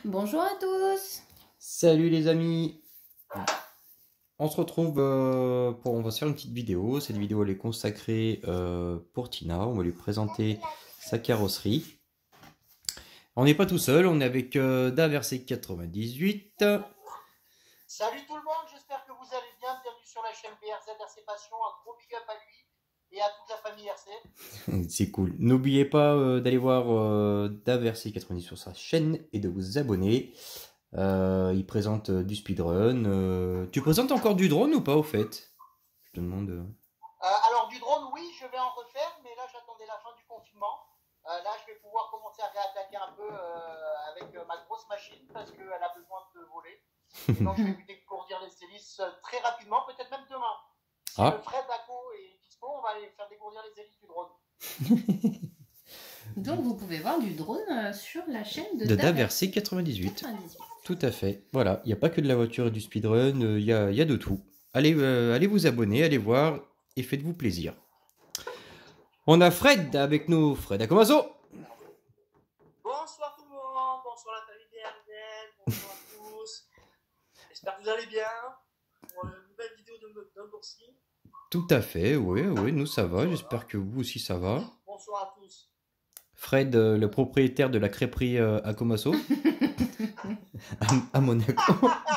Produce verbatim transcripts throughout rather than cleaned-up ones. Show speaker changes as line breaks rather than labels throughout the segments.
Bonjour à tous.
Salut les amis. On se retrouve euh, pour... On va se faire une petite vidéo. Cette vidéo elle est consacrée euh, pour Tina. On va lui présenter sa carrosserie. On n'est pas tout seul, on est avec euh, Daversé quatre-vingt-dix-huit.
Salut tout le monde, j'espère que vous allez bien. Bienvenue sur la chaîne B R Z R C Passion. Un gros big up à lui et à toute la famille R C.
C'est cool. N'oubliez pas euh, d'aller voir euh, Daversé quatre-vingt-dix sur sa chaîne et de vous abonner. Euh, il présente euh, du speedrun. Euh... Tu présentes encore du drone ou pas au fait? Je te demande. Euh...
Euh, alors du drone, oui, je vais en refaire, mais là j'attendais la fin du confinement. Euh, là je vais pouvoir commencer à réattaquer un peu euh, avec euh, ma grosse machine parce qu'elle a besoin de voler. Et donc je vais lui dégourdir les hélices euh, très rapidement, peut-être même demain. Si
Ah.
le Fred Baco est dispo, on va aller faire dégourdir les hélices du drone.
Donc vous pouvez voir du drone sur la chaîne de,
De
Daversé
Daversé quatre-vingt-dix-huit.
quatre-vingt-dix-huit.
Tout à fait. Voilà, il n'y a pas que de la voiture et du speedrun, il y a, y a de tout. Allez, euh, allez vous abonner, allez voir et faites-vous plaisir. On a Fred avec nous, Fred Acomaso.
Bonsoir tout le monde, bonsoir la famille B R Z, bonsoir à tous. J'espère que vous allez bien pour une nouvelle vidéo d'unboxing.
Tout à fait, oui, oui, nous ça va, j'espère que vous aussi ça va.
Bonsoir à tous.
Fred, euh, le propriétaire de la crêperie euh, Acomaso. à, à Monaco.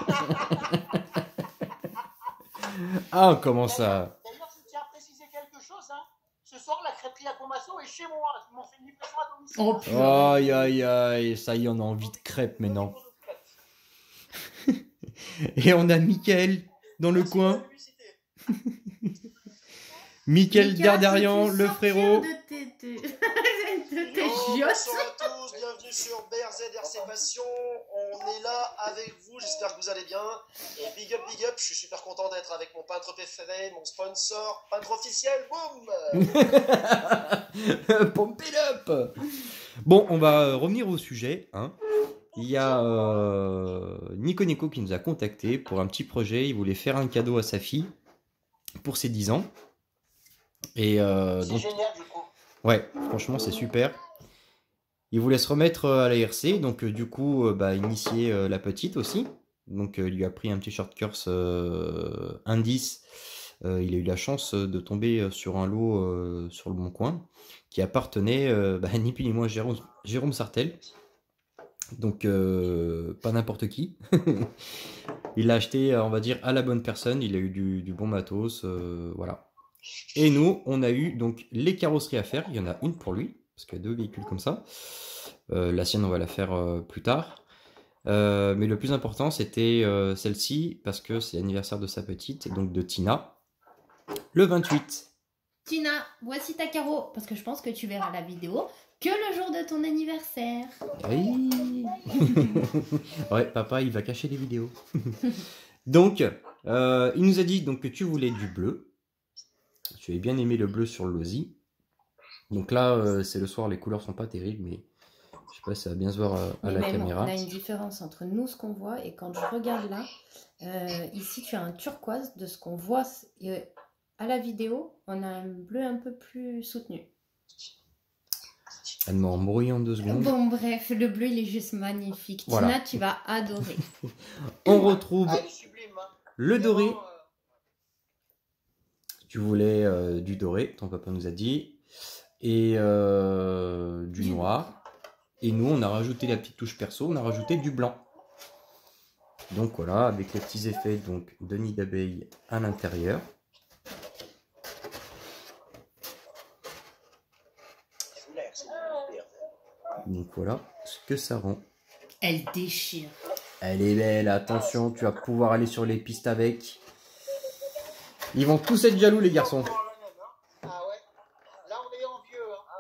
Ah, comment ça?
D'ailleurs, je tiens à préciser quelque chose. Hein. Ce soir, la crêperie à Comasso est chez moi. Ils m'ont fait une livraison à domicile.
Oh,
hein.
putain.
Aïe, aïe, aïe, ça y est, on a envie de crêpes maintenant. Et on a Mickaël dans le
Merci
coin.
pour la publicité.
Mickaël
Mika,
Dardarian,
peux-tu
le
sortir
frérot.
De tes, de, de tes
Yo,
chiottes.
bonsoir à tous, bienvenue sur B R Z R C Passion. On est là avec vous, j'espère que vous allez bien. Et big up, big up, je suis super content d'être avec mon peintre préféré, mon sponsor, peintre officiel, boum.
Pump it up. Bon, on va euh, revenir au sujet. Hein. Il y a euh, Nico Nico qui nous a contacté pour un petit projet. Il voulait faire un cadeau à sa fille pour ses dix ans. Et euh,
C'est
donc,
génial du coup.
ouais, franchement, c'est super. Il voulait se remettre euh, à la R C, donc euh, du coup, euh, bah, initier euh, la petite aussi. Donc, euh, il lui a pris un petit short course euh, indice. Euh, il a eu la chance euh, de tomber euh, sur un lot euh, sur le Bon Coin qui appartenait euh, bah, ni plus ni moins à Jérôme, Jérôme Sartel. Donc, euh, pas n'importe qui. Il l'a acheté, on va dire, à la bonne personne. Il a eu du, du bon matos, euh, voilà. Et nous, on a eu donc les carrosseries à faire. Il y en a une pour lui, parce qu'il y a deux véhicules comme ça. Euh, la sienne, on va la faire euh, plus tard. Euh, mais le plus important, c'était euh, celle-ci, parce que c'est l'anniversaire de sa petite, donc de Tina, le vingt-huit.
Tina, voici ta carreau. Parce que je pense que tu verras la vidéo que le jour de ton anniversaire.
Oui. Ouais, papa, il va cacher les vidéos. Donc, euh, il nous a dit donc, que tu voulais du bleu. Tu avais bien aimé le bleu sur le Losi. Donc là, euh, c'est le soir, les couleurs sont pas terribles, mais je sais pas si ça va bien se voir euh, à
Mais
la
même,
caméra.
on a une différence entre nous, ce qu'on voit, et quand je regarde là, euh, ici tu as un turquoise de ce qu'on voit. Et à la vidéo, on a un bleu un peu plus soutenu.
Elle m'a embrouillé en deux secondes.
Bon, bref, le bleu il est juste magnifique.
Voilà.
Tina, tu vas adorer.
On retrouve
Ah, il est sublime. Hein.
le doré.
Vraiment, euh,
Tu voulais euh, du doré, ton papa nous a dit, et euh, du
Du
noir. Et nous, on a rajouté la petite touche perso, on a rajouté du blanc. Donc voilà, avec les petits effets donc de nid d'abeille à l'intérieur.
c'est l'air, c'est l'air.
Donc voilà ce que ça rend.
Elle déchire.
Elle est belle, attention, tu vas pouvoir aller sur les pistes avec. Ils vont tous être jaloux les garçons.
Ah ouais. Là on est en vieux. Hein.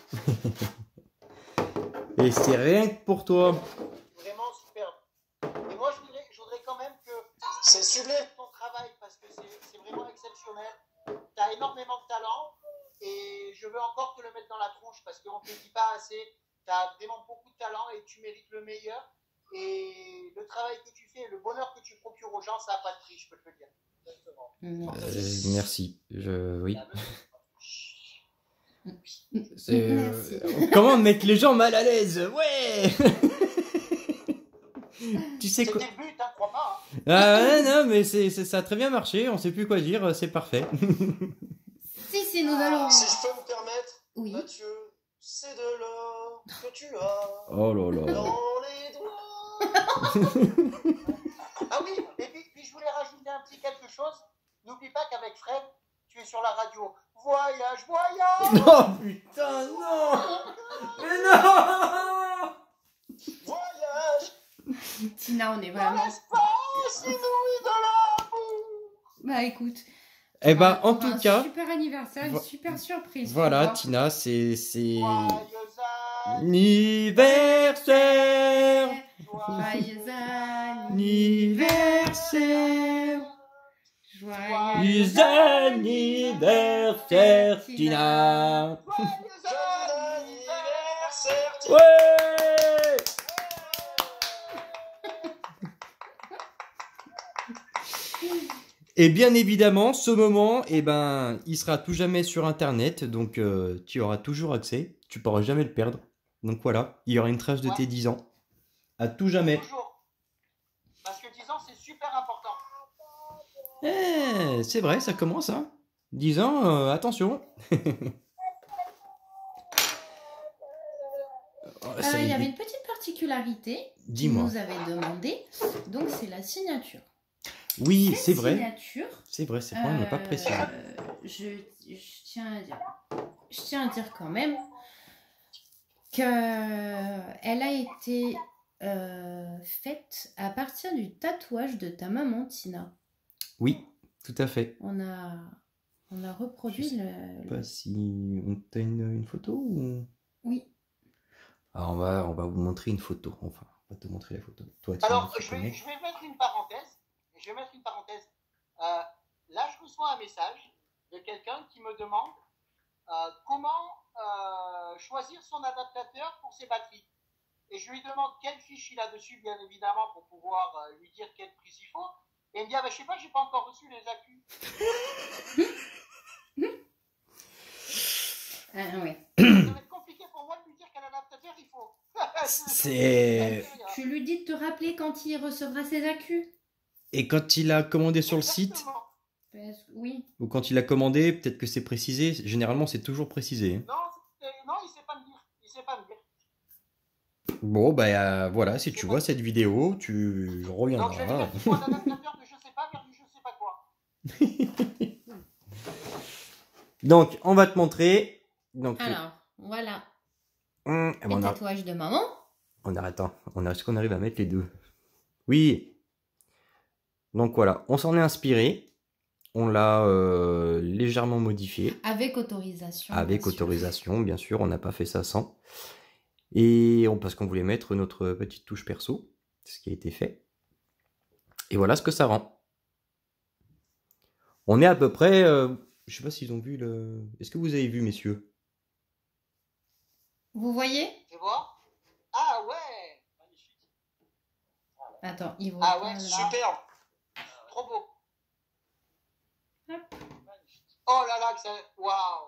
Ah ouais.
Et c'est rien que pour toi.
Vraiment superbe. Et moi je voudrais, je voudrais quand même que c'est sublime ton travail parce que c'est vraiment exceptionnel. Tu as énormément de talent et je veux encore te le mettre dans la tronche parce qu'on ne te dit pas assez. Tu as vraiment beaucoup de talent et tu mérites le meilleur. Et le travail que tu fais, le bonheur que tu procures aux gens, ça n'a pas de prix, je peux te le dire. Exactement.
Merci.
Euh, merci. Je... Oui.
Merci.
Euh, comment mettre les gens mal à l'aise? Ouais. Tu sais quoi?
C'était le but, hein, crois pas. Hein.
Ah ouais, non, mais c'est, c'est- ça a très bien marché, on sait plus quoi dire, c'est parfait.
Si, si, nous allons...
Si je peux me permettre,
Oui.
Mathieu, c'est de l'or que tu as
Oh là là.
dans les doigts. Ah oui, et puis, puis je voulais rajouter un petit quelque chose. N'oublie pas qu'avec Fred, tu es sur la radio. Voyage, voyage.
Oh putain, non. Mais non.
Voyage
Tina, on est
dans
vraiment...
l'espace inouï de l'amour.
Bah écoute...
Eh ben,
on
en
a
tout
un
cas,
super anniversaire, une
vo-
super surprise.
voilà,
pour toi.
Tina, c'est, c'est
Joyeux
anniversaire,
Joyeux
anniversaire,
Joyeux
joyeux anniversaire, Tina.
anniversaire.
Ouais. Et bien évidemment, ce moment, eh ben, il sera tout jamais sur Internet, donc euh, tu auras toujours accès, tu pourras jamais le perdre. Donc voilà, il y aura une trace de
Ouais.
tes dix ans, à tout jamais.
Toujours. Parce que dix ans, c'est super important.
Eh, c'est vrai, ça commence, hein. dix ans, euh, attention. Oh,
Euh,
ça
il y
y
avait
est.
une petite particularité qui
Dis-moi.
nous avait demandé, donc c'est la signature.
Oui,
Cette
c'est vrai.
signature,
C'est vrai, c'est vrai, on n'a pas
euh,
précisé.
je, je tiens à dire, je tiens à dire quand même que elle a été euh, faite à partir du tatouage de ta maman Tina.
Oui, tout à fait.
On a, on a reproduit
Je sais
le,
Pas si on t'a une, une photo ou...
oui.
Alors on va, on va vous montrer une photo. Enfin, on va te montrer la photo. Toi, tu
Alors,
tu
je vais,
connais.
je vais mettre une parenthèse. Je vais mettre une parenthèse. Euh, là, je reçois un message de quelqu'un qui me demande euh, comment euh, choisir son adaptateur pour ses batteries. Et je lui demande quelle fiche il a dessus, bien évidemment, pour pouvoir euh, lui dire quelle prise il faut. Et il me dit, ah ben, je sais pas, j'ai pas encore reçu les accus.
Ah, ouais.
Ça va être compliqué pour moi de lui dire quel adaptateur il faut.
C'est...
Tu lui dis de te rappeler quand il recevra ses accus.
Et quand il a commandé sur le site,
Exactement.
Parce- Oui.
ou quand il a commandé, peut-être que c'est précisé. Généralement, c'est toujours précisé. hein.
Non, c'est- non, il sait pas me dire. Il sait pas me dire.
Bon, bah euh, voilà, si tu
C'est
vois
pas-
cette vidéo, tu
Donc, je vais
reviendras.
lui dire qu'il faut un adaptateur de je sais pas vers du je sais pas quoi.
Donc, on va te montrer. Donc,
Alors, voilà.
hum,
Les
on a,
tatouages de maman.
on a, attends, on a, est-ce qu'on arrive à mettre les deux? Oui. Donc voilà, on s'en est inspiré. On l'a euh, légèrement modifié.
Avec autorisation.
Avec
bien sûr.
autorisation, bien sûr, on n'a pas fait ça sans. Et on, parce qu'on voulait mettre notre petite touche perso, ce qui a été fait. Et voilà ce que ça rend. On est à peu près... Euh, je sais pas s'ils ont vu le... Est-ce que vous avez vu, messieurs?
Vous voyez?
Tu vois? Ah ouais! Magnifique.
Attends, ils vont.
Ah
pas
ouais,
là.
superbe. Trop beau.
Hop.
Oh là là, que ça... Waouh!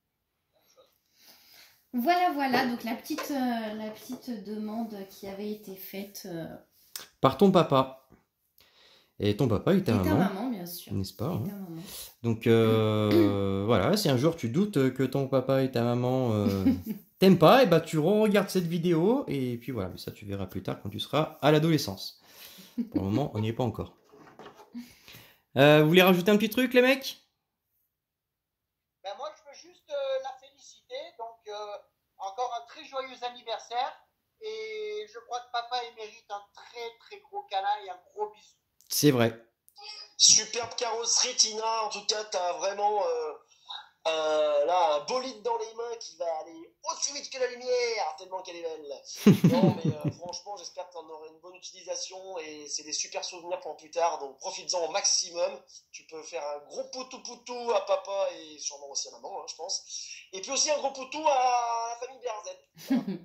Voilà, voilà. Donc la petite, euh, la petite demande qui avait été faite. Euh,
Par ton papa. Et ton papa et ta
et ta
maman,
maman, bien sûr.
n'est-ce pas,
Et
hein?
ta maman.
Donc euh, voilà, si un jour tu doutes que ton papa et ta maman euh, t'aiment pas, et bah tu re-regardes cette vidéo et puis voilà, mais ça tu verras plus tard quand tu seras à l'adolescence. Pour le moment, on n'y est pas encore. Euh, vous voulez rajouter un petit truc, les mecs?
Ben moi, je veux juste euh, la féliciter. Donc, euh, encore un très joyeux anniversaire. Et je crois que papa, il mérite un très très gros câlin et un gros bisou.
C'est vrai.
Superbe carrosserie, Tina. En tout cas, t'as vraiment euh, un, là, un bolide dans les mains qui va aller aussi vite que la lumière, tellement qu'elle est belle. Non, mais euh, franchement, j'espère que t'en auras une bonne utilisation et c'est des super souvenirs pour plus tard. Donc, profites-en au maximum. Tu peux faire un gros poutou-poutou à papa et sûrement aussi à maman, hein, je pense. Et puis aussi un gros poutou à la famille Berzet. Voilà.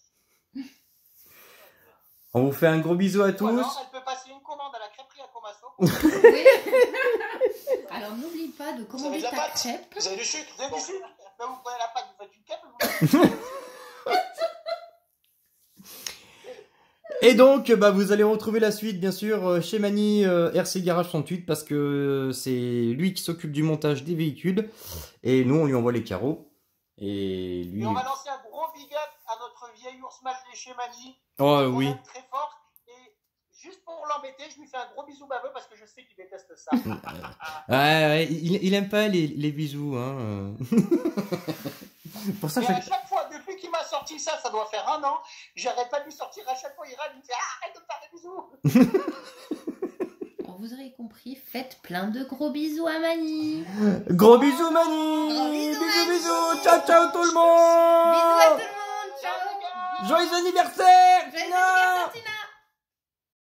On vous fait un gros bisou à
Ou
tous.
alors, elle peut passer une commande à la crêperie à Comasso.
Oui. Alors n'oublie pas de commander
de la
ta
pâte
crêpe.
Vous avez du sucre?
Vous avez
Bon.
du sucre? Ben, vous prenez la pâte, vous faites une crêpe. Vous...
Et donc, bah, vous allez retrouver la suite, bien sûr, chez Mani euh, R C Garage trente-huit, parce que c'est lui qui s'occupe du montage des véhicules, et nous, on lui envoie les carreaux. Et lui...
Et on va lancer un gros big up à notre vieil ours mal de chez Mani.
Oh
On
oui.
l'aime très fort. Et juste pour l'embêter, je lui fais un gros bisou baveux parce que je sais qu'il déteste ça.
Ouais, ouais, il, il aime pas les, les bisous, hein. Pour ça,
Et
chaque...
à chaque fois, depuis qu'il m'a sorti ça, ça doit faire un an, j'arrête pas de lui sortir. À chaque fois, il râle, il me fait ah, arrête de me faire des bisous.
Alors, vous aurez compris, faites plein de gros bisous à Mani.
Gros bisous, Mani.
Gros bisous,
bisous,
Mani.
bisous. Ciao, ciao tout le
Bisous à
monde.
tout le monde. Ciao.
Joyeux anniversaire,
Joyeux
Tina.
anniversaire, Tina.